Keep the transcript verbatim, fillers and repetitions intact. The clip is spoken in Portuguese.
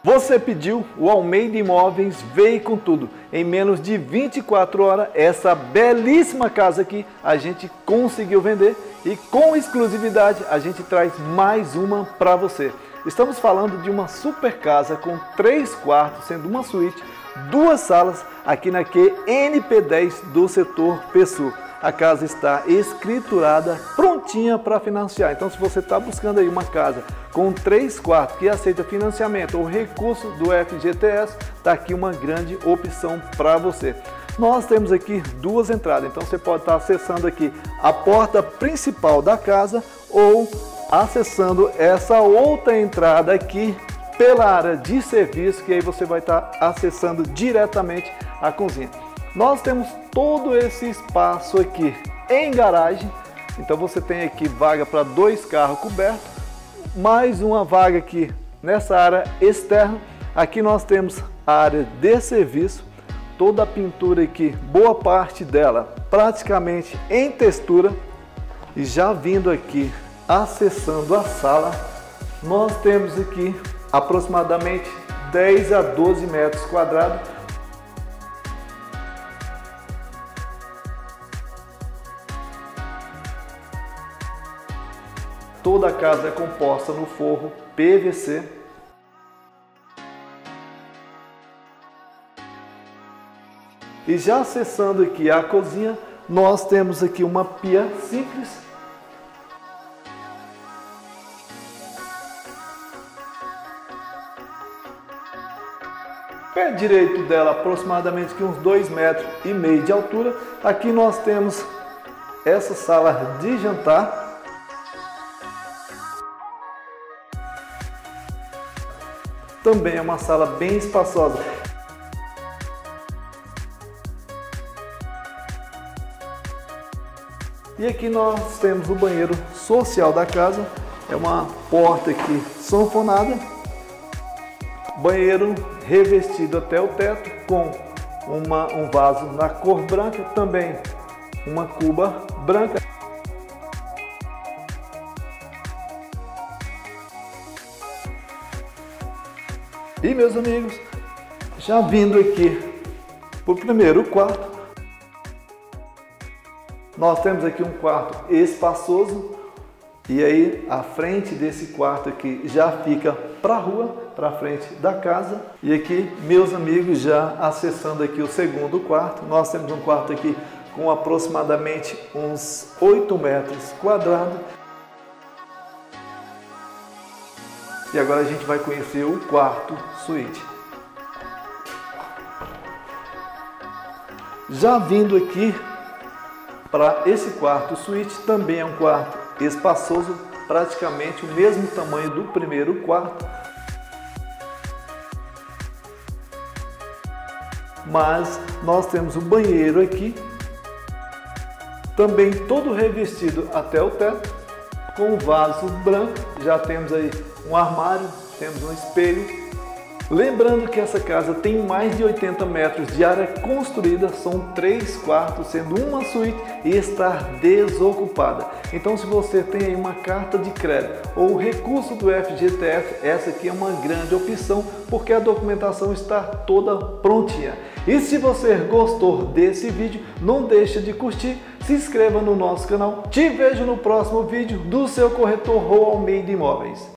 Você pediu, o Almeida Imóveis veio com tudo. Em menos de vinte e quatro horas, essa belíssima casa aqui a gente conseguiu vender e com exclusividade a gente traz mais uma para você. Estamos falando de uma super casa com três quartos, sendo uma suíte, duas salas aqui na Q N P dez do setor Pessoa. A casa está escriturada, prontinha para financiar. Então, se você está buscando aí uma casa com três quartos que aceita financiamento ou recurso do F G T S, está aqui uma grande opção para você. Nós temos aqui duas entradas, então você pode estar acessando aqui a porta principal da casa ou acessando essa outra entrada aqui pela área de serviço, que aí você vai estar acessando diretamente a cozinha. Nós temos todo esse espaço aqui em garagem, então você tem aqui vaga para dois carros cobertos, mais uma vaga aqui nessa área externa. Aqui nós temos a área de serviço, toda a pintura aqui, boa parte dela praticamente em textura. E já vindo aqui, acessando a sala, nós temos aqui aproximadamente dez a doze metros quadrados. Toda a casa é composta no forro P V C. E já acessando aqui a cozinha, nós temos aqui uma pia simples. Pé direito dela aproximadamente uns dois metros e meio de altura. Aqui nós temos essa sala de jantar. Também é uma sala bem espaçosa. E aqui nós temos o banheiro social da casa. É uma porta aqui sanfonada. Banheiro revestido até o teto com uma, um vaso na cor branca. Também uma cuba branca. E meus amigos, já vindo aqui para o primeiro quarto, nós temos aqui um quarto espaçoso e aí a frente desse quarto aqui já fica para a rua, para frente da casa. E aqui, meus amigos, já acessando aqui o segundo quarto, nós temos um quarto aqui com aproximadamente uns oito metros quadrados. E agora a gente vai conhecer o quarto suíte. Já vindo aqui para esse quarto suíte, também é um quarto espaçoso, praticamente o mesmo tamanho do primeiro quarto. Mas nós temos um banheiro aqui, também todo revestido até o teto, com um vaso branco. Já temos aí um armário, temos um espelho. Lembrando que essa casa tem mais de oitenta metros de área construída, são três quartos, sendo uma suíte e está desocupada. Então, se você tem aí uma carta de crédito ou recurso do F G T S, essa aqui é uma grande opção, porque a documentação está toda prontinha. E se você gostou desse vídeo, não deixa de curtir, se inscreva no nosso canal. Te vejo no próximo vídeo do seu corretor Almeida Imóveis.